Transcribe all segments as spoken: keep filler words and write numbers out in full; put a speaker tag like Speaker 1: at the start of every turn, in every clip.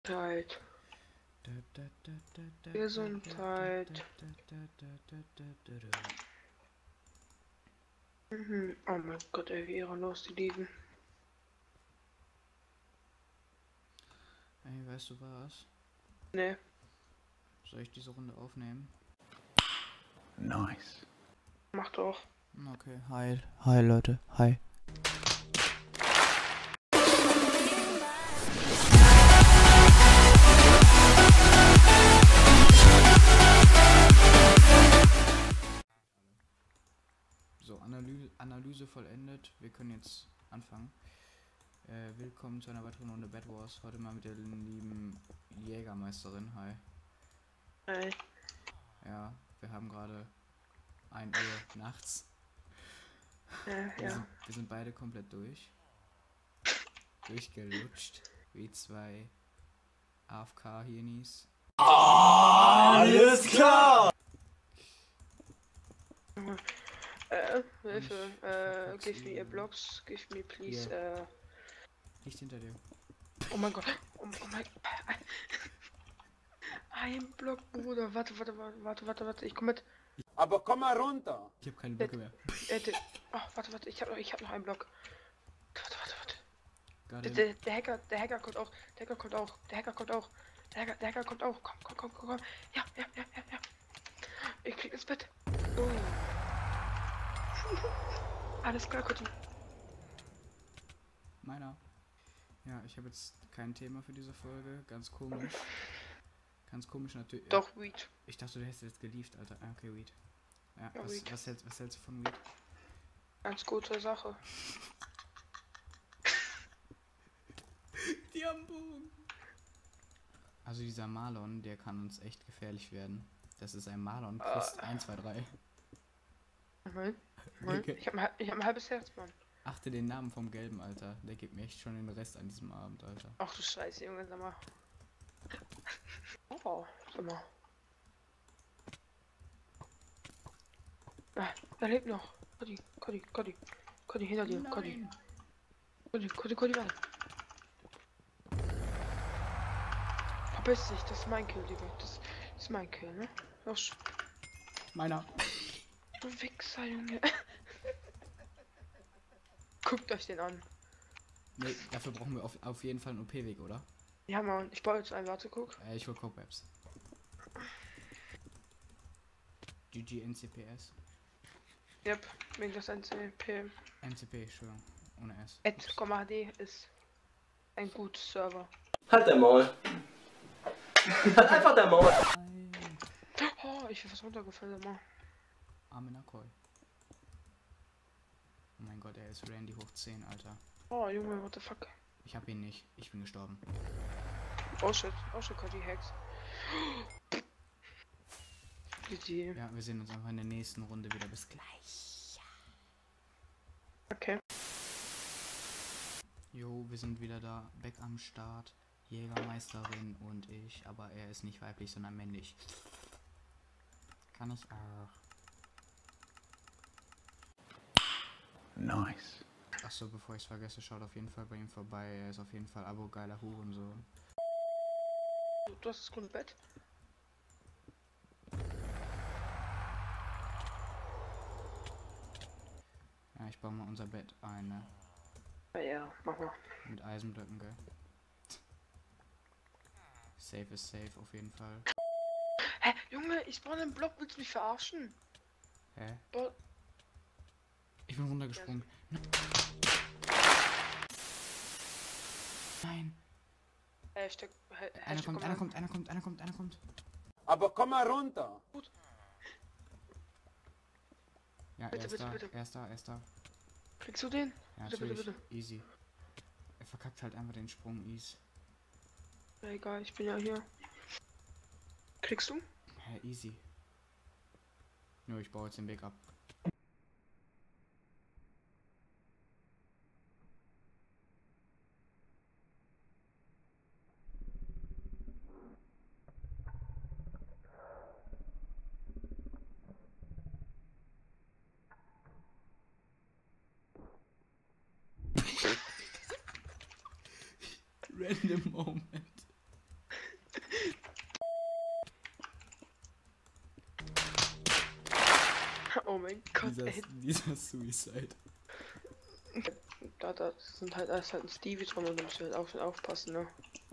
Speaker 1: Gesundheit. Gesundheit. Mhm. Oh mein Gott, ey, wie ehrenlos die lieben.
Speaker 2: Ey, weißt du was?
Speaker 1: Ne.
Speaker 2: Soll ich diese Runde aufnehmen?
Speaker 3: Nice.
Speaker 1: Mach doch.
Speaker 2: Okay, hi. Hi Leute, hi. So, Analyse, Analyse vollendet. Wir können jetzt anfangen. Äh, willkommen zu einer weiteren Runde Bed Wars. Heute mal mit der lieben Jägermeisterin. Hi.
Speaker 1: Ey.
Speaker 2: Ja, wir haben gerade ein Uhr nachts.
Speaker 1: Äh,
Speaker 2: Wir,
Speaker 1: ja.
Speaker 2: sind, wir sind beide komplett durch. Durchgelutscht. Wie zwei A F K-Hirnis.
Speaker 3: Alles klar!
Speaker 1: Äh, Hilfe.
Speaker 2: Ich
Speaker 1: Äh,
Speaker 2: verpack's
Speaker 1: give me a
Speaker 2: wieder.
Speaker 1: blocks. Give me please.
Speaker 2: Hier.
Speaker 1: Äh.
Speaker 2: Nicht hinter dir.
Speaker 1: Oh mein Gott. Oh, oh mein Gott. Ein Block, Bruder. Warte, warte, warte, warte, warte, warte. Ich komm mit.
Speaker 3: Aber komm mal runter!
Speaker 2: Ich habe keine Blöcke mehr.
Speaker 1: Äh, der, oh, warte, warte. Ich hab noch, ich hab noch einen Block. Warte, warte, warte.
Speaker 2: Got
Speaker 1: Der,
Speaker 2: him.
Speaker 1: der, der Hacker, der Hacker kommt auch. Der Hacker kommt auch. Der Hacker kommt auch. Der Hacker, der Hacker kommt auch. Komm, komm, komm, komm, komm. Ja, ja, ja, ja, ja. Ich krieg ins Bett. Oh. Alles klar, Kutti.
Speaker 2: Meiner. Ja, ich habe jetzt kein Thema für diese Folge. Ganz komisch. Ganz komisch natürlich.
Speaker 1: Doch, Weed.
Speaker 2: Ich dachte, du hättest jetzt gelieft, Alter. Ah, okay, Weed. Ja,
Speaker 1: Ja,
Speaker 2: was,
Speaker 1: Weed.
Speaker 2: was, hältst, was hältst du von Weed?
Speaker 1: Ganz gute Sache.
Speaker 2: Die haben Bogen. Also dieser Marlon, der kann uns echt gefährlich werden. Das ist ein Marlon Quest
Speaker 1: Ah.
Speaker 2: eins, zwei, drei.
Speaker 1: Nein. Nein.
Speaker 2: Okay.
Speaker 1: Ich hab, ein- ich hab ein halbes Herz, Mann.
Speaker 2: Achte den Namen vom Gelben, Alter. Der gibt mir echt schon den Rest an diesem Abend, Alter.
Speaker 1: Ach du Scheiße, Junge, sag mal. Oh, sag mal. Ah, er lebt noch. Cody, Cody, Cody. Cody, hinter dir, Cody.
Speaker 2: Nein.
Speaker 1: Cody, Cody, Cody, warte. Verpiss dich, das ist mein Kill, Digga. Das, das ist mein Kill, ne? Los.
Speaker 2: Meiner.
Speaker 1: Du Wichser, Junge. Guckt euch den an.
Speaker 2: Nee, dafür brauchen wir auf, auf jeden Fall einen O P-Weg, oder?
Speaker 1: Ja, Mann, ich baue jetzt einen, warte, guck.
Speaker 2: Äh, ich hol Cobwebs. G G N C P S.
Speaker 1: Yep, wegen das N C P.
Speaker 2: M C P, Entschuldigung. Ohne S.
Speaker 1: Ed, H D ist ein guter Server.
Speaker 4: Halt der Maul. Halt einfach der Maul.
Speaker 2: Nein.
Speaker 1: Oh, ich bin fast runtergefallen, Mann.
Speaker 2: Armin Akoi. Oh mein Gott, er ist Randy hoch zehn, Alter.
Speaker 1: Oh, Junge, what the fuck.
Speaker 2: Ich hab ihn nicht. Ich bin gestorben.
Speaker 1: Oh shit, oh shit, Cody Hacks. G G.
Speaker 2: Ja, wir sehen uns einfach in der nächsten Runde wieder. Bis gleich.
Speaker 1: Okay.
Speaker 2: Jo, wir sind wieder da. Beck am Start. Jägermeisterin und ich. Aber er ist nicht weiblich, sondern männlich. Kann ich auch.
Speaker 3: Nice.
Speaker 2: Achso, bevor ich es vergesse, schaut auf jeden Fall bei ihm vorbei. Er ist auf jeden Fall Abo-geiler Hurensohn.
Speaker 1: Du, du hast das grüne Bett?
Speaker 2: Ja, ich baue mal unser Bett ein, ne?
Speaker 1: Ja, ja, mach mal.
Speaker 2: Mit Eisenblöcken, gell? Safe ist safe, auf jeden Fall.
Speaker 1: Hä, Junge, ich spawn im Block, willst du mich verarschen?
Speaker 2: Hä?
Speaker 1: Bo
Speaker 2: Ich bin runtergesprungen. Nein!
Speaker 1: Äh, Hashtag, ha
Speaker 2: Einer
Speaker 1: Hashtag
Speaker 2: kommt, einer kommt, einer kommt, einer kommt, einer kommt.
Speaker 3: Aber komm mal runter!
Speaker 2: Ja,
Speaker 1: Bitte,
Speaker 2: er ist
Speaker 1: bitte,
Speaker 2: da,
Speaker 1: bitte.
Speaker 2: er ist da, er ist da.
Speaker 1: Kriegst du den?
Speaker 2: Ja,
Speaker 1: Bitte, bitte,
Speaker 2: natürlich,
Speaker 1: bitte.
Speaker 2: easy. Er verkackt halt einfach den Sprung, easy.
Speaker 1: Ja, egal, ich bin ja hier. Kriegst du?
Speaker 2: Hä, easy. Nur ich baue jetzt den Weg ab. Random Moment.
Speaker 1: Gott,
Speaker 2: dieser,
Speaker 1: ey.
Speaker 2: dieser Suicide.
Speaker 1: Da, da sind halt, da ist halt ein Stevie drin und da musst du halt auch schon aufpassen, ne?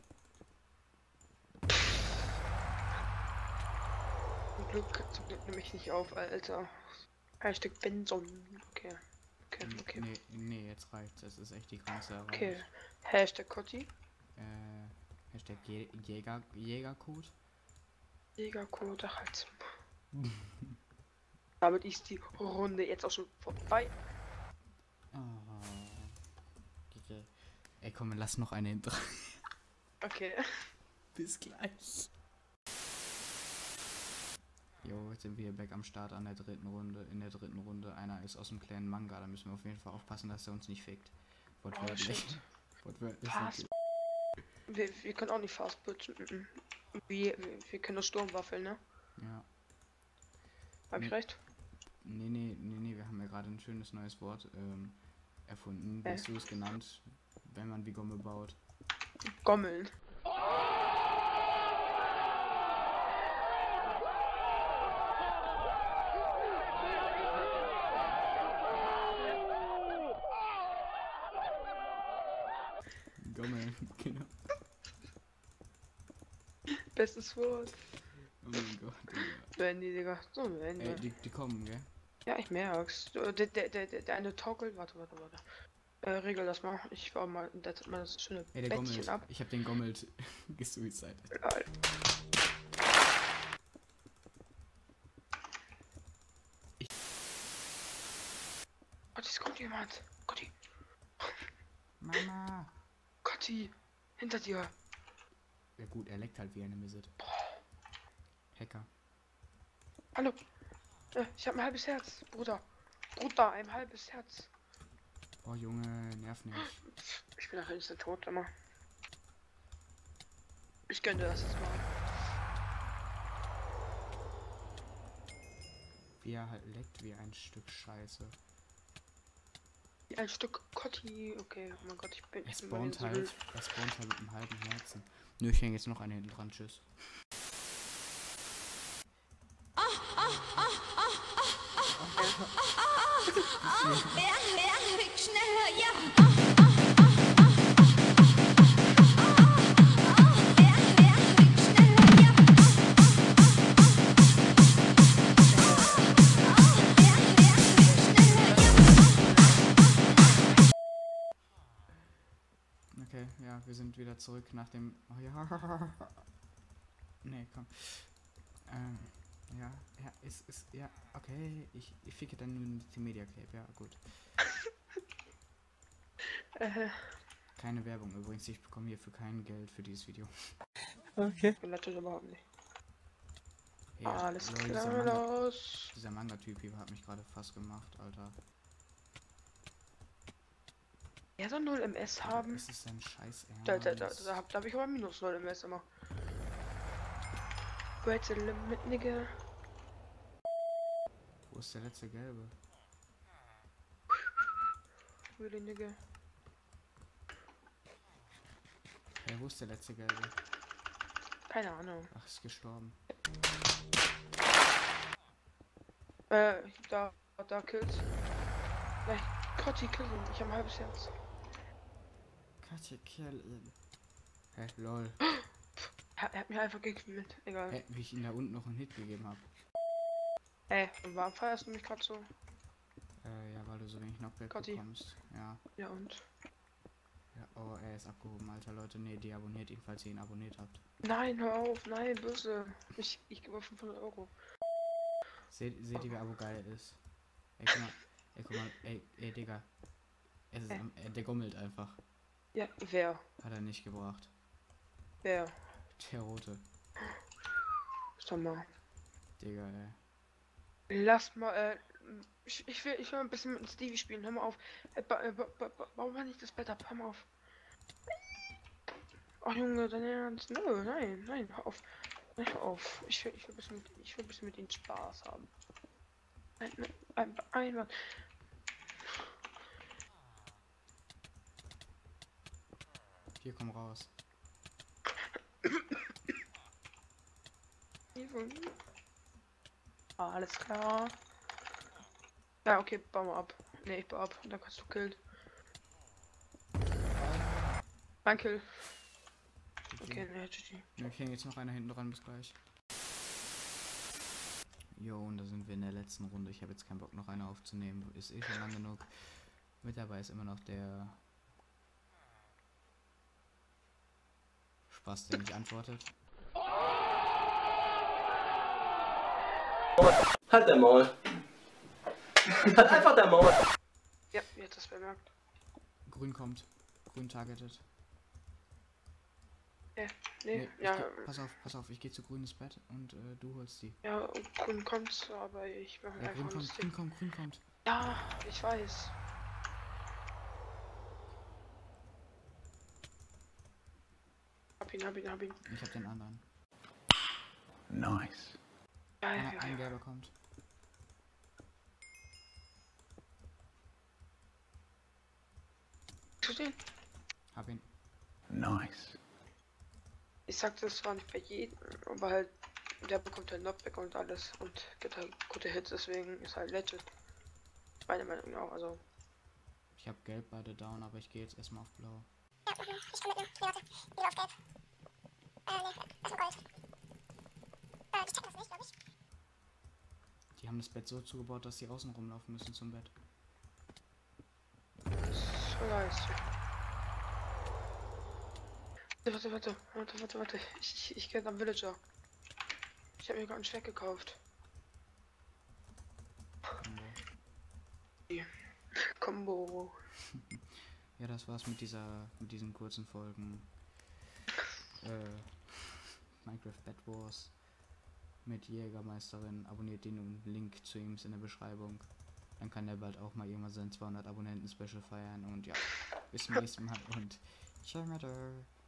Speaker 1: Zum Glück, zum Glück nehme ich nicht auf, Alter. Ein Stück Benson. Okay. Okay, okay.
Speaker 2: Nee, nee, jetzt reicht's. Das ist echt die Grenze erreicht.
Speaker 1: Okay. Hashtag Cotti.
Speaker 2: Äh, Hashtag Jä- Jäger, Jägercode.
Speaker 1: Jägercode, halt. Damit ist die Runde jetzt auch schon vorbei.
Speaker 2: Oh. Okay. Ey, komm, lass noch eine hinter.
Speaker 1: Okay.
Speaker 2: Bis gleich. Jo, jetzt sind wir hier back am Start an der dritten Runde. In der dritten Runde einer ist aus dem kleinen Manga. Da müssen wir auf jeden Fall aufpassen, dass er uns nicht fickt.
Speaker 1: Oh,
Speaker 2: Wortwörtlich.
Speaker 1: shit.
Speaker 2: Wortwörtlich.
Speaker 1: Fast. Wir, wir können auch nicht fast butchen. Mhm. Wir, wir, wir können nur Sturmwaffeln, ne?
Speaker 2: Ja.
Speaker 1: Hab ich
Speaker 2: Nee.
Speaker 1: recht?
Speaker 2: Nee, nee, nee, nee, wir haben ja gerade ein schönes neues Wort ähm, erfunden. Wie
Speaker 1: Äh.
Speaker 2: hast du es genannt, wenn man wie Gomme baut?
Speaker 1: Gommeln.
Speaker 2: Gomme, genau.
Speaker 1: Bestes Wort.
Speaker 2: Oh mein Gott, Digga.
Speaker 1: So Handy, Digga. So ein Handy.
Speaker 2: Ey, die, die kommen, gell?
Speaker 1: Ja, ich merk's. Du, Der, der, der, der der eine toggelt. Warte, warte, warte. Äh, regel das mal. Ich war mal das, mal das schöne
Speaker 2: Ey, der
Speaker 1: Bettchen
Speaker 2: Gommelt.
Speaker 1: ab.
Speaker 2: Ich hab den Gommelt gesuicidet.
Speaker 1: Lol.
Speaker 2: Ich-
Speaker 1: Gott, es kommt jemand. Gotti.
Speaker 2: Mama!
Speaker 1: Gotti. Hinter dir.
Speaker 2: Ja gut, er leckt halt wie eine Miset. Hacker.
Speaker 1: Hallo. Äh, ich hab ein halbes Herz, Bruder. Bruder, ein halbes Herz.
Speaker 2: Oh Junge, nerv nicht.
Speaker 1: Ich bin nach instant tot, immer. Ich gönne dir das jetzt mal.
Speaker 2: Wie er halt leckt wie ein Stück Scheiße.
Speaker 1: Wie ein Stück Kotti. Okay, oh mein Gott, ich bin.
Speaker 2: Er
Speaker 1: ich bin
Speaker 2: spawnt
Speaker 1: so
Speaker 2: halt,
Speaker 1: wild.
Speaker 2: er spawnt halt mit einem halben Herzen. Nö, ich häng jetzt noch eine hinten dran, tschüss.
Speaker 5: Ja, ja, weg schneller, ja. Ja, ja, weg schneller, ja. Ja, ja, weg schneller, ja.
Speaker 2: Okay, ja, wir sind wieder zurück nach dem... Oh ja. Nee, komm. Ähm, ja, ja, ist, ist, ja, okay, ich, ich ficke dann nur die Media Cape, ja, gut.
Speaker 1: Äh,
Speaker 2: Keine Werbung übrigens, ich bekomme hierfür kein Geld für dieses Video.
Speaker 1: okay. Natürlich überhaupt nicht.
Speaker 2: Ja,
Speaker 1: Alles
Speaker 2: lol, dieser
Speaker 1: klar,
Speaker 2: Manga,
Speaker 1: los.
Speaker 2: dieser Manga-Typ hier hat mich gerade fast gemacht, Alter.
Speaker 1: Er soll null M S haben.
Speaker 2: Das ist ein Scheiß Ernst.
Speaker 1: Da, da, da, da, hab- da hab ich aber minus null M S immer. Where's the limit, nigga?
Speaker 2: Wo ist der letzte Gelbe?
Speaker 1: Really, nigga?
Speaker 2: Ja, wo ist der letzte Gelbe?
Speaker 1: Keine Ahnung.
Speaker 2: Ach, ist gestorben.
Speaker 1: Äh, da, da kills. Nein, Kotti kill ihn. Ich hab ein halbes Herz.
Speaker 2: Katja, kill ihn. Hä, lol.
Speaker 1: Er, er hat mich einfach gekillt. Egal.
Speaker 2: Hä, wie ich ihm da unten noch einen Hit gegeben habe.
Speaker 1: Ey, und warum feierst du mich gerade so?
Speaker 2: Äh, ja, weil du so wenig Knockback
Speaker 1: Gotti.
Speaker 2: bekommst. Ja.
Speaker 1: Ja und?
Speaker 2: Ja. Oh, er ist abgehoben, Alter, Leute. Nee, deabonniert ihn, falls ihr ihn abonniert habt.
Speaker 1: Nein, hör auf. Nein, böse. Ich, ich gebe fünfhundert Euro.
Speaker 2: Seht, seht ihr, wie Abo geil ist? Ey, guck mal. Ey, guck mal. Ey, ey, Digga. Es ist
Speaker 1: Äh.
Speaker 2: am, äh, der gommelt einfach.
Speaker 1: Ja, wer?
Speaker 2: Hat er nicht gebracht.
Speaker 1: Wer?
Speaker 2: Der rote.
Speaker 1: Sag mal.
Speaker 2: Digga, ey.
Speaker 1: Lass mal, äh, ich, ich will, ich will ein bisschen mit dem Stevie spielen. Hör mal auf. Äh, ba, äh, ba, ba, ba, bau mal nicht das Bett ab. Hör mal auf. Ach Junge, dein Ernst? Nö, nein, nein, hör auf. Nein, hör auf. Ich will, ich will ein bisschen mit, ich will ein bisschen mit ihnen Spaß haben. Nein, nein, ein, einmal.
Speaker 2: Hier, komm raus.
Speaker 1: Alles klar. Ja, okay, bau mal ab. Ne, ich bau ab. Dann kannst du killen. Mein Kill. Okay, ne, G G.
Speaker 2: Wir kriegen jetzt noch einer hinten dran, bis gleich. Jo, und da sind wir in der letzten Runde. Ich habe jetzt keinen Bock, noch eine aufzunehmen. Ist eh schon lang genug. Mit dabei ist immer noch der Spaß, der nicht antwortet.
Speaker 4: Halt der Maul. Halt einfach der Maul.
Speaker 1: Ja, jetzt das bemerkt.
Speaker 2: Grün kommt. Grün targetet.
Speaker 1: Ja,
Speaker 2: Nee,
Speaker 1: nee,
Speaker 2: ich
Speaker 1: ja,
Speaker 2: geh, pass auf, pass auf, ich gehe zu grünes Bett und äh, du holst die.
Speaker 1: ja, grün kommt, aber ich mache
Speaker 2: Ja,
Speaker 1: einfach
Speaker 2: grün
Speaker 1: nur
Speaker 2: kommt,
Speaker 1: Stick.
Speaker 2: grün kommt, grün kommt.
Speaker 1: Ja, ich weiß. Hab ihn, hab ihn, hab ihn.
Speaker 2: Ich hab den anderen.
Speaker 3: Nice.
Speaker 1: Ja, ja,
Speaker 2: Einer,
Speaker 1: ja,
Speaker 2: ein
Speaker 1: ja.
Speaker 2: gelber kommt.
Speaker 1: Zu den?
Speaker 2: Hab ihn.
Speaker 3: Nice.
Speaker 1: Ich sag das zwar nicht bei jedem, aber halt, der bekommt halt Knockback und alles und gibt halt gute Hits, deswegen ist halt legit. Meine Meinung auch, also.
Speaker 2: Ich hab gelb beide down, aber ich gehe jetzt erstmal auf blau. Die haben das Bett so zugebaut, dass sie außen rumlaufen müssen zum Bett.
Speaker 1: So nice. Warte, warte, warte, warte, warte. Ich, ich, ich gehe am Villager. Ich habe mir gerade einen Schreck gekauft.
Speaker 2: Combo.
Speaker 1: Combo.
Speaker 2: Ja, das war's mit dieser, mit diesen kurzen Folgen. Äh, Minecraft Bed Wars mit Jägermeisterin. Abonniert den und Link zu ihm ist in der Beschreibung. Dann kann der bald auch mal irgendwann sein zweihundert Abonnenten Special feiern und ja, bis zum nächsten Mal und ciao.